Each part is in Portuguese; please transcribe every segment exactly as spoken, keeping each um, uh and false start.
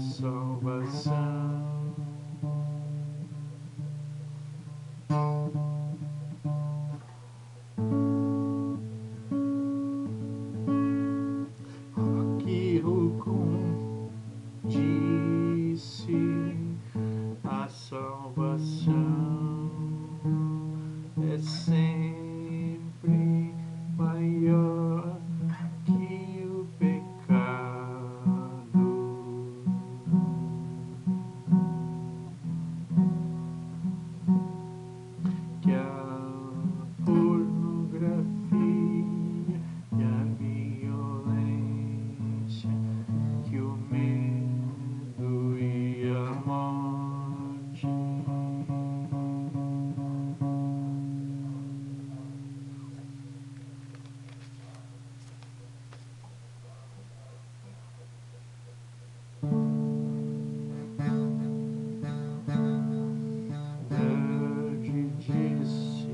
salvação. Rock Rocum disse: a salvação é sempre maior que o pecado. Que a pornografia e a violência, que o medo e a morte. Verdade disse: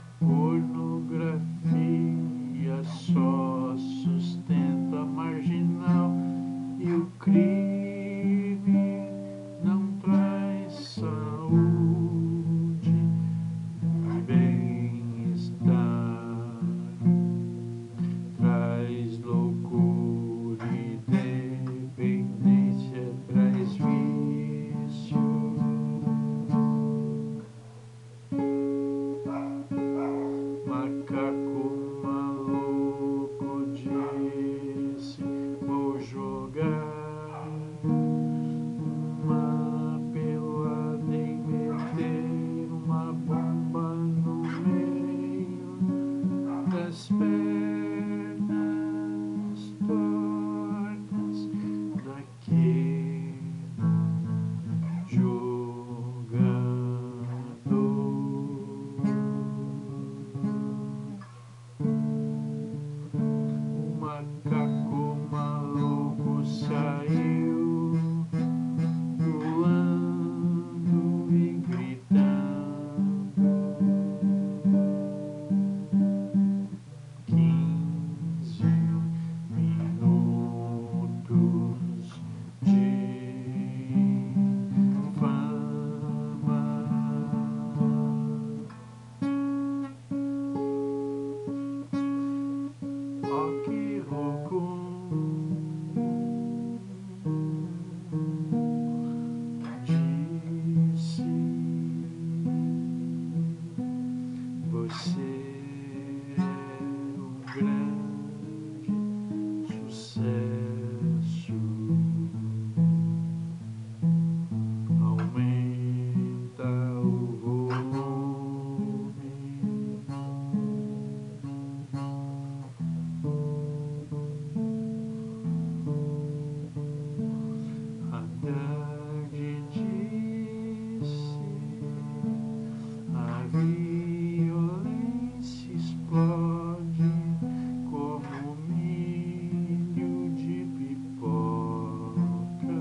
pornografia só sustenta a marginal e o crime não traz saúde e bem-estar, traz loucura e dependência, traz vício. Macaco maluco disse: vou jogar uma pelada e meter uma bomba no meio das pernas tortas daquele jogador. O macaco maluco saiu pulando e gritando. Quinze minutos de fama. Rock Rocum disse: você é um grande sucesso. Aumenta o volume. Haddad disse: a violência explode como milho de pipoca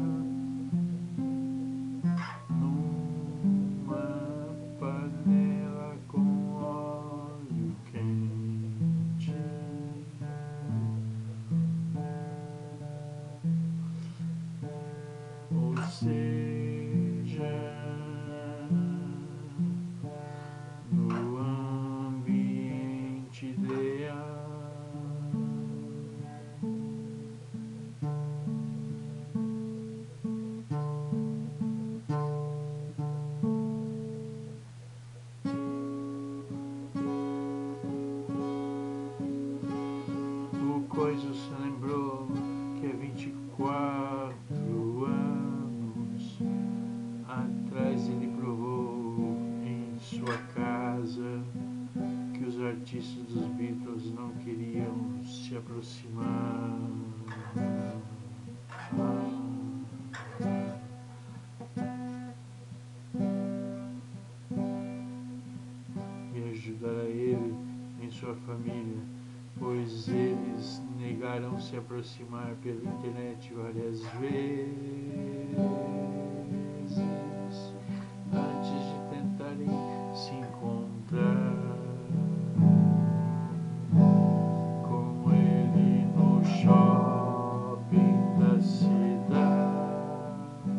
numa panela com óleo quente. Ou seja, no ambiente ideal, o Coiso se lembrou que é vinte e quatro anos atrás ele provou em sua casa que os artistas dos Beatles não queriam se aproximar e ajudar ele em sua família, pois eles negaram se aproximar pela internet várias vezes antes de tentarem se encontrar com ele no shopping da cidade.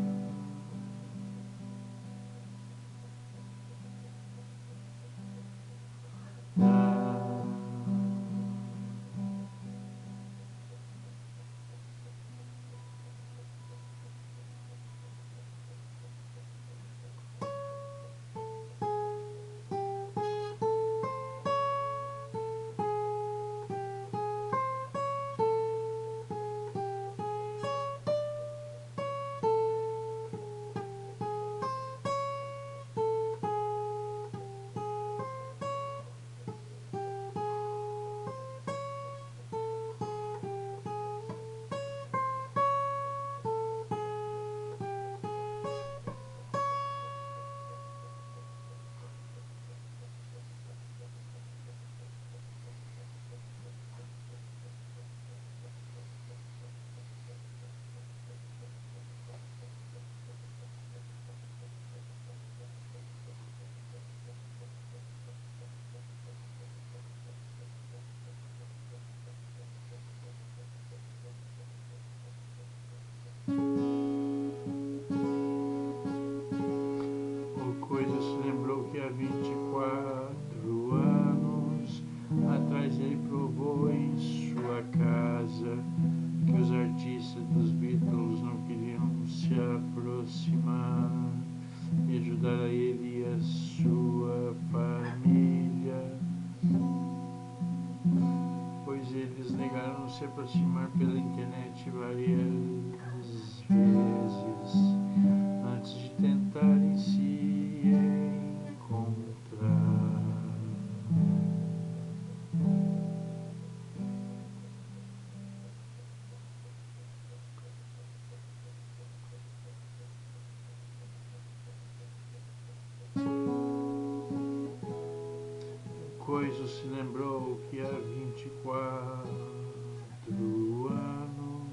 aproximar e ajudar a ele e a sua família, pois eles negaram se aproximar pela internet várias vezes antes de tentarem se encontrar. Coiso se lembrou que há vinte e quatro anos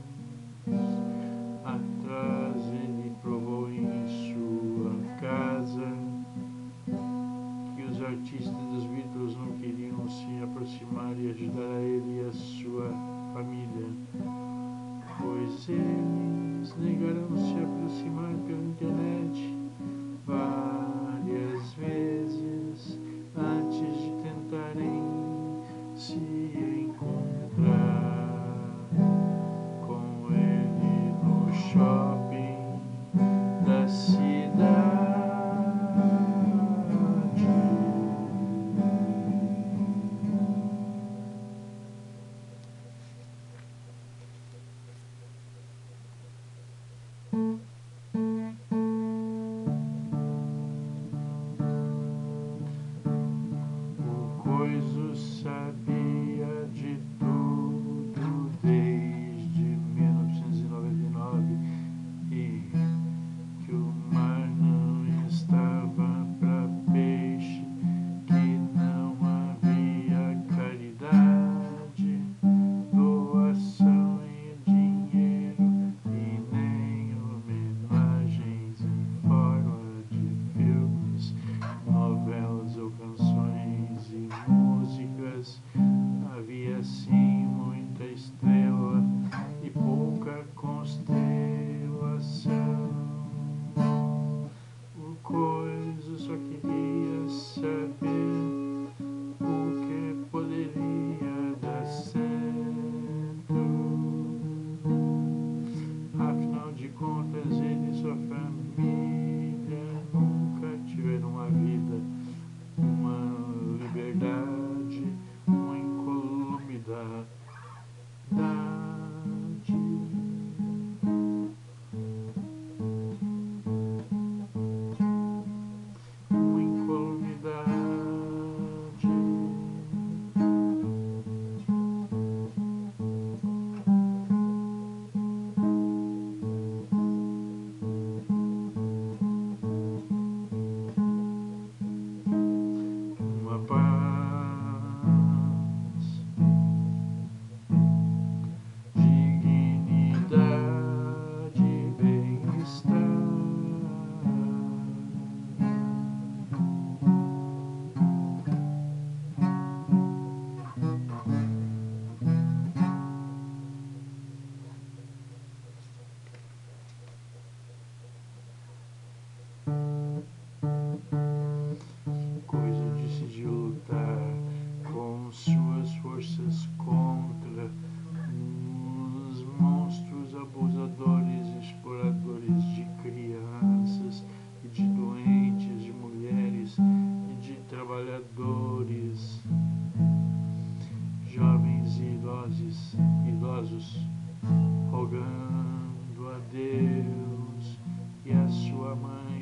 atrás ele provou em sua casa que os artistas dos Beatles não queriam se aproximar e ajudar a ele e a sua família, pois eles negaram se aproximar pela internet várias vezes antes de tentarem se encontrar com ele no shopping da cidade. Coiso sabia de tudo desde mil novecentos e noventa e nove e que o mar não estava para peixe, que não havia caridade, doação e dinheiro e nem homenagens em forma de filmes, novelas ou canções e músicas. Havia sim muita estrela e pouca constelação. O Coiso só queria saber o que poderia dar certo. Afinal de contas, ele e sua família nunca tiveram uma vida, uma liberdade, uma incolumidade. Uma incolumidade. Uma paz, dignidade, bem-estar. Coiso decidiu lutar com suas forças contra os monstros abusadores, exploradores de crianças e de doentes, de mulheres e de trabalhadores, jovens e idosos, idosos, rogando a Deus e a sua mãe